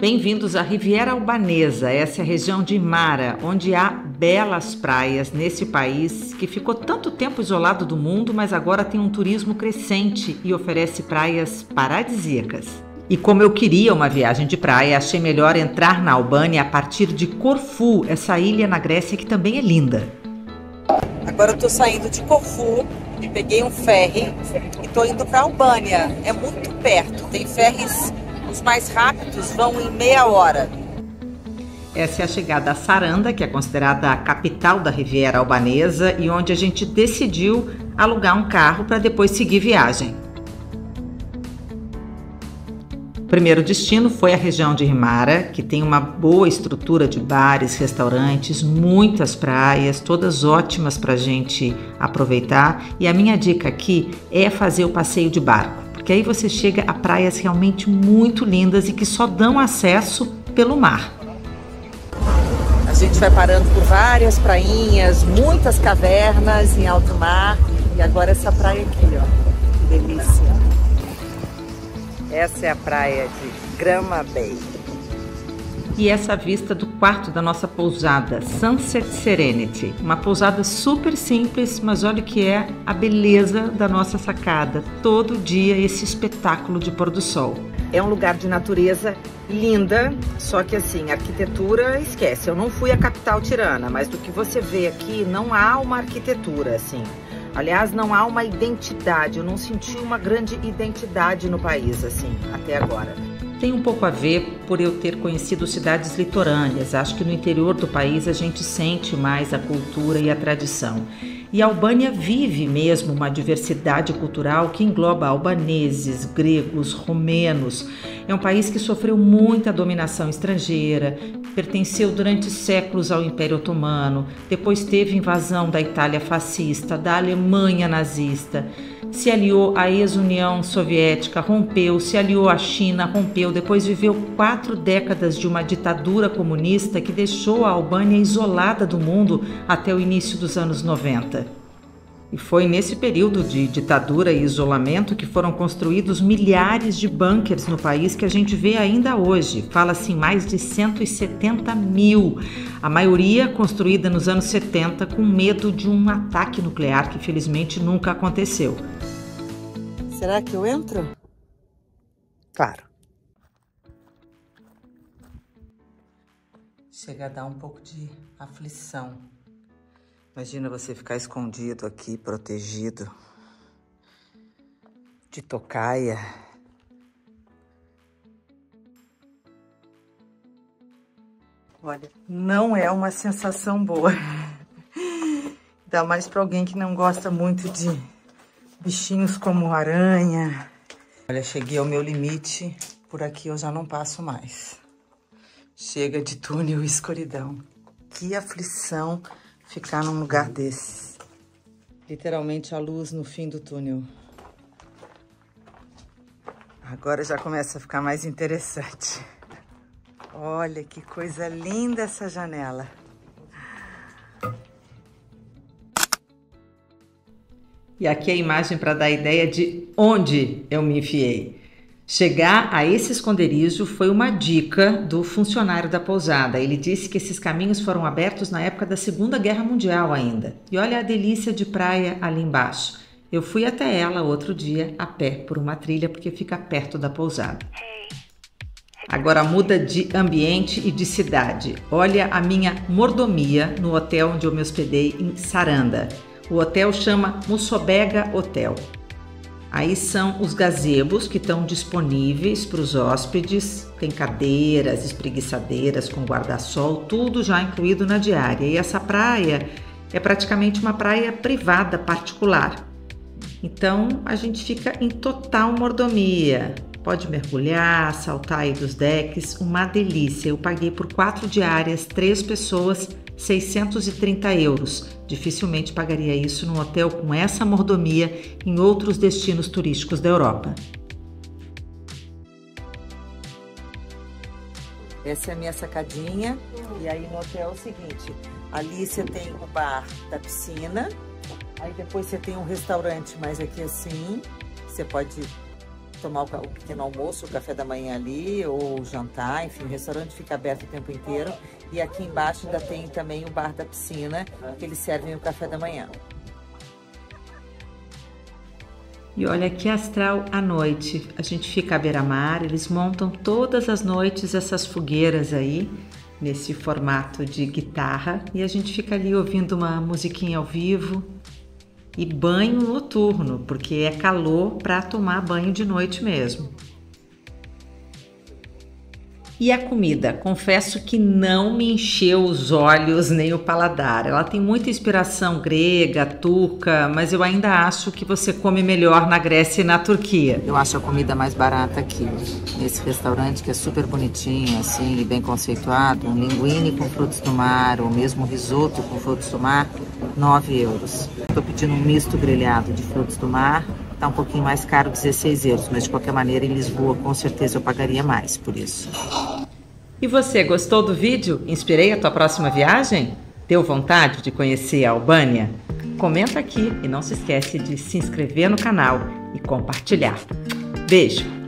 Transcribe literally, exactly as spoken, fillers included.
Bem-vindos à Riviera Albanesa, essa é a região de Himara, onde há belas praias nesse país que ficou tanto tempo isolado do mundo, mas agora tem um turismo crescente e oferece praias paradisíacas. E como eu queria uma viagem de praia, achei melhor entrar na Albânia a partir de Corfu, essa ilha na Grécia que também é linda. Agora eu tô saindo de Corfu, peguei um ferry e tô indo para Albânia. É muito perto, tem ferries. Os mais rápidos vão em meia hora. Essa é a chegada a Saranda, que é considerada a capital da Riviera Albanesa e onde a gente decidiu alugar um carro para depois seguir viagem. O primeiro destino foi a região de Himara, que tem uma boa estrutura de bares, restaurantes, muitas praias, todas ótimas para a gente aproveitar. E a minha dica aqui é fazer o passeio de barco, porque aí você chega a praias realmente muito lindas e que só dão acesso pelo mar. A gente vai parando por várias prainhas, muitas cavernas em alto mar. E agora essa praia aqui, ó, que delícia. Essa é a praia de Grama Bay. E essa vista do quarto da nossa pousada, Sunset Serenity. Uma pousada super simples, mas olha o que é a beleza da nossa sacada. Todo dia esse espetáculo de pôr do sol. É um lugar de natureza linda, só que assim, arquitetura, esquece. Eu não fui à capital tirana, mas do que você vê aqui, não há uma arquitetura assim. Aliás, não há uma identidade. Eu não senti uma grande identidade no país assim, até agora. Tem um pouco a ver por eu ter conhecido cidades litorâneas. Acho que no interior do país a gente sente mais a cultura e a tradição. E a Albânia vive mesmo uma diversidade cultural que engloba albaneses, gregos, romenos. É um país que sofreu muita dominação estrangeira, pertenceu durante séculos ao Império Otomano, depois teve invasão da Itália fascista, da Alemanha nazista, se aliou à ex-União Soviética, rompeu, se aliou à China, rompeu, depois viveu quatro décadas de uma ditadura comunista que deixou a Albânia isolada do mundo até o início dos anos noventa. E foi nesse período de ditadura e isolamento que foram construídos milhares de bunkers no país que a gente vê ainda hoje. Fala-se em mais de cento e setenta mil, a maioria construída nos anos setenta com medo de um ataque nuclear que felizmente nunca aconteceu. Será que eu entro? Claro. Chega a dar um pouco de aflição. Imagina você ficar escondido aqui, protegido, de tocaia. Olha, não é uma sensação boa. Ainda mais para alguém que não gosta muito de bichinhos como aranha. Olha, cheguei ao meu limite, por aqui eu já não passo mais. Chega de túnel e escuridão. Que aflição ficar num lugar desse. Literalmente a luz no fim do túnel. Agora já começa a ficar mais interessante. Olha que coisa linda essa janela. E aqui a imagem para dar ideia de onde eu me enfiei. Chegar a esse esconderijo foi uma dica do funcionário da pousada. Ele disse que esses caminhos foram abertos na época da Segunda Guerra Mundial ainda. E olha a delícia de praia ali embaixo. Eu fui até ela outro dia a pé por uma trilha porque fica perto da pousada. Agora muda de ambiente e de cidade. Olha a minha mordomia no hotel onde eu me hospedei em Saranda. O hotel chama Musobega Hotel. Aí são os gazebos que estão disponíveis para os hóspedes. Tem cadeiras, espreguiçadeiras com guarda-sol, tudo já incluído na diária. E essa praia é praticamente uma praia privada, particular. Então a gente fica em total mordomia. Pode mergulhar, saltar aí dos decks, uma delícia. Eu paguei por quatro diárias, três pessoas, seiscentos e trinta euros. Dificilmente pagaria isso num hotel com essa mordomia em outros destinos turísticos da Europa. Essa é a minha sacadinha. E aí no hotel é o seguinte, ali você tem o bar da piscina, aí depois você tem um restaurante mais aqui assim, você pode tomar o pequeno almoço, o café da manhã ali, ou jantar, enfim, o restaurante fica aberto o tempo inteiro. E aqui embaixo ainda tem também o bar da piscina, que eles servem o café da manhã. E olha que astral à noite, a gente fica à beira-mar, eles montam todas as noites essas fogueiras aí, nesse formato de guitarra, e a gente fica ali ouvindo uma musiquinha ao vivo e banho noturno, porque é calor para tomar banho de noite mesmo. E a comida, confesso que não me encheu os olhos nem o paladar. Ela tem muita inspiração grega, turca, mas eu ainda acho que você come melhor na Grécia e na Turquia. Eu acho a comida mais barata aqui, nesse restaurante que é super bonitinho, assim, e bem conceituado. Um linguine com frutos do mar, ou mesmo risoto com frutos do mar, nove euros. Estou pedindo um misto grelhado de frutos do mar. Tá um pouquinho mais caro, dezesseis euros, mas de qualquer maneira em Lisboa com certeza eu pagaria mais por isso. E você, gostou do vídeo? Inspirei a tua próxima viagem? Deu vontade de conhecer a Albânia? Comenta aqui e não se esquece de se inscrever no canal e compartilhar. Beijo!